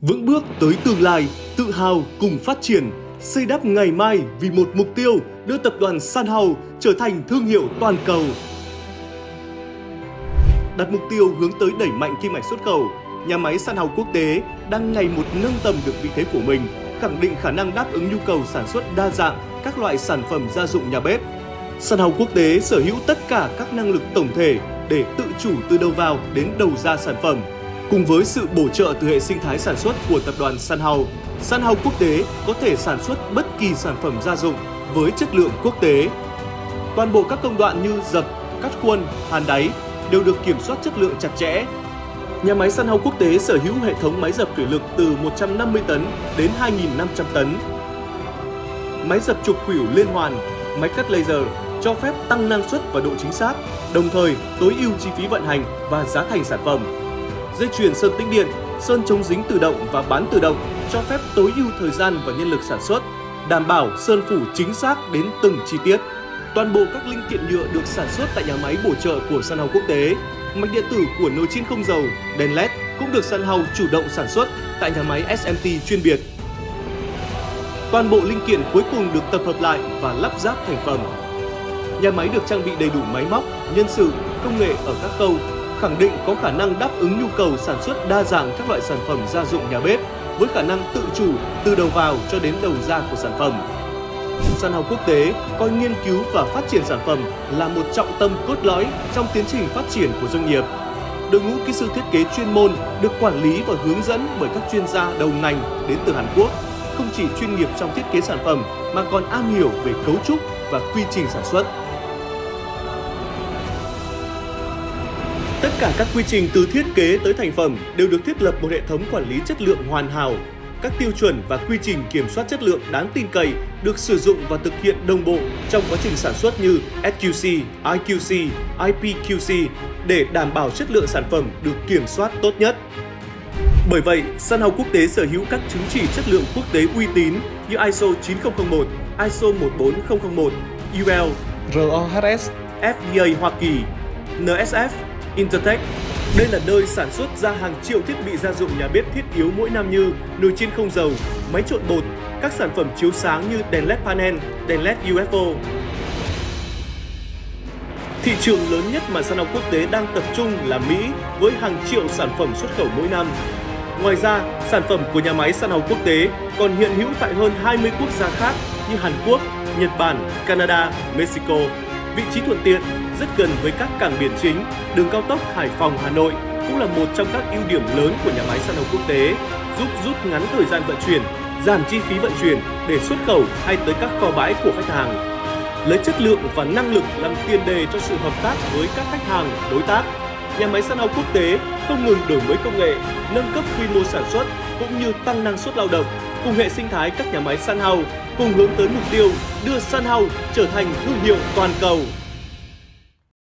Vững bước tới tương lai, tự hào cùng phát triển, xây đắp ngày mai vì một mục tiêu đưa tập đoàn Sun House trở thành thương hiệu toàn cầu. Đặt mục tiêu hướng tới đẩy mạnh kim ngạch xuất khẩu, nhà máy Sun House Quốc tế đang ngày một nâng tầm được vị thế của mình, khẳng định khả năng đáp ứng nhu cầu sản xuất đa dạng các loại sản phẩm gia dụng nhà bếp. Sun House Quốc tế sở hữu tất cả các năng lực tổng thể để tự chủ từ đầu vào đến đầu ra sản phẩm. Cùng với sự bổ trợ từ hệ sinh thái sản xuất của tập đoàn Sun House Quốc tế có thể sản xuất bất kỳ sản phẩm gia dụng với chất lượng quốc tế. Toàn bộ các công đoạn như dập, cắt khuôn, hàn đáy đều được kiểm soát chất lượng chặt chẽ. Nhà máy Sun House Quốc tế sở hữu hệ thống máy dập thủy lực từ 150 tấn đến 2.500 tấn. Máy dập trục khuỷu liên hoàn, máy cắt laser cho phép tăng năng suất và độ chính xác, đồng thời tối ưu chi phí vận hành và giá thành sản phẩm. Dây chuyền sơn tĩnh điện, sơn chống dính tự động và bán tự động cho phép tối ưu thời gian và nhân lực sản xuất, đảm bảo sơn phủ chính xác đến từng chi tiết. Toàn bộ các linh kiện nhựa được sản xuất tại nhà máy bổ trợ của Sun House Quốc tế. Mạch điện tử của nồi chiên không dầu, đèn LED cũng được Sun House chủ động sản xuất tại nhà máy SMT chuyên biệt. Toàn bộ linh kiện cuối cùng được tập hợp lại và lắp ráp thành phẩm. Nhà máy được trang bị đầy đủ máy móc, nhân sự, công nghệ ở các khâu, khẳng định có khả năng đáp ứng nhu cầu sản xuất đa dạng các loại sản phẩm gia dụng nhà bếp với khả năng tự chủ từ đầu vào cho đến đầu ra của sản phẩm. Sun House Quốc tế coi nghiên cứu và phát triển sản phẩm là một trọng tâm cốt lõi trong tiến trình phát triển của doanh nghiệp. Đội ngũ kỹ sư thiết kế chuyên môn được quản lý và hướng dẫn bởi các chuyên gia đầu ngành đến từ Hàn Quốc, không chỉ chuyên nghiệp trong thiết kế sản phẩm mà còn am hiểu về cấu trúc và quy trình sản xuất. Tất cả các quy trình từ thiết kế tới thành phẩm đều được thiết lập một hệ thống quản lý chất lượng hoàn hảo. Các tiêu chuẩn và quy trình kiểm soát chất lượng đáng tin cậy được sử dụng và thực hiện đồng bộ trong quá trình sản xuất như SQC, IQC, IPQC để đảm bảo chất lượng sản phẩm được kiểm soát tốt nhất. Bởi vậy, Sun House Quốc tế sở hữu các chứng chỉ chất lượng quốc tế uy tín như ISO 9001, ISO 14001, UL, RoHS, FDA Hoa Kỳ, NSF, Intertek. Đây là nơi sản xuất ra hàng triệu thiết bị gia dụng nhà bếp thiết yếu mỗi năm như nồi chiên không dầu, máy trộn bột, các sản phẩm chiếu sáng như đèn LED panel, đèn LED UFO. Thị trường lớn nhất mà Sun House Quốc tế đang tập trung là Mỹ với hàng triệu sản phẩm xuất khẩu mỗi năm. Ngoài ra, sản phẩm của nhà máy Sun House Quốc tế còn hiện hữu tại hơn 20 quốc gia khác như Hàn Quốc, Nhật Bản, Canada, Mexico. Vị trí thuận tiện, rất gần với các cảng biển chính, đường cao tốc Hải Phòng - Hà Nội cũng là một trong các ưu điểm lớn của nhà máy Sun House Quốc tế, giúp rút ngắn thời gian vận chuyển, giảm chi phí vận chuyển để xuất khẩu hay tới các kho bãi của khách hàng. Lấy chất lượng và năng lực làm tiền đề cho sự hợp tác với các khách hàng, đối tác, nhà máy Sun House Quốc tế không ngừng đổi mới công nghệ, nâng cấp quy mô sản xuất cũng như tăng năng suất lao động, cùng hệ sinh thái các nhà máy Sun House cùng hướng tới mục tiêu đưa Sun House trở thành thương hiệu toàn cầu.